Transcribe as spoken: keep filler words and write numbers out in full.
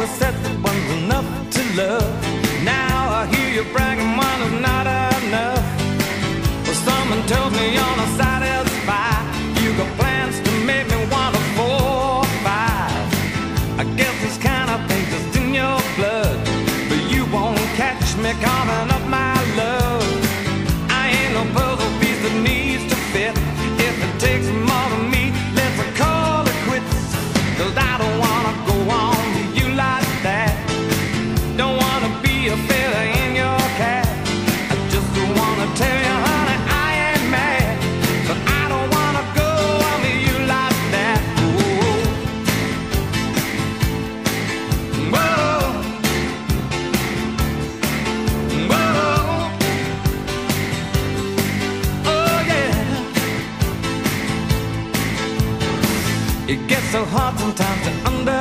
always said that one's enough to love. Now I hear you bragging one is not enough. Well, someone tells me you're not satisfied. You got plans to make me want a four or five. I guess this kind of thing just in your blood, but you won't catch me calling up my love. I ain't no puzzle piece that needs to fit. If it takes more than me, let's call it quits. Cause I don't wanna go on with you like that. Don't wanna be a feather in your cap. I just wanna tell you, honey, I ain't mad, but I don't wanna go on with you like that. Whoa. Whoa. Whoa. Oh yeah. It gets so hard sometimes to understand